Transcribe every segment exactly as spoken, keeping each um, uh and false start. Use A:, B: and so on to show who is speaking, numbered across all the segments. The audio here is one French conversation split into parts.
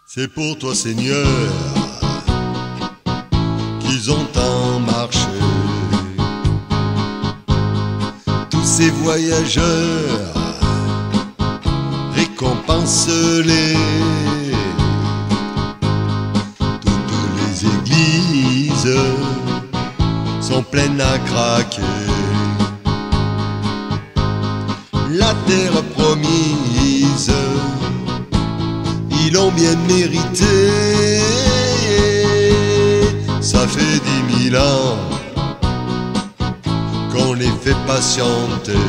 A: C'est pour toi, Seigneur, qu'ils ont tant marché. Tous ces voyageurs, récompense-les. Toutes les églises sont pleines à craquer. La terre promise, ils l'ont bien mérité. Ça fait dix mille ans qu'on les fait patienter.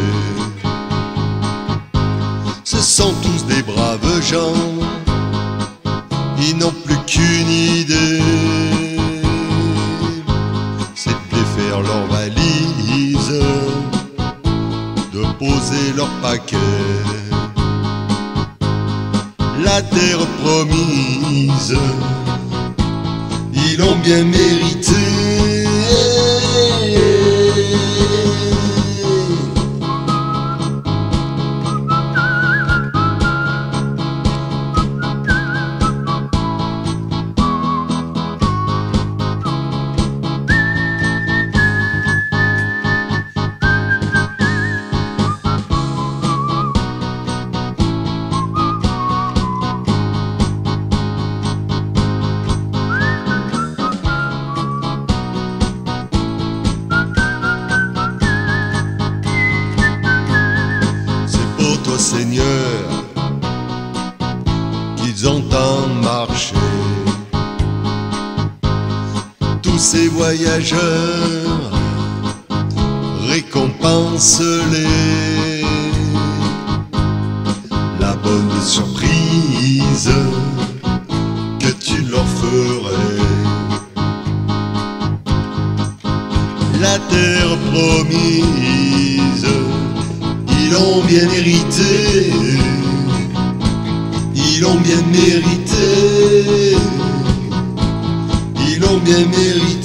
A: Ce sont tous des braves gens, ils n'ont plus qu'une idée, c'est de défaire leurs valises, de poser leurs paquets. La terre promise, ils l'ont bien mérité. Seigneur, qu'ils ont tant marché. Tous ces voyageurs, récompense-les. La bonne surprise que tu leur ferais. La terre promise, ils l'ont bien mérité, ils l'ont bien mérité, ils l'ont bien mérité.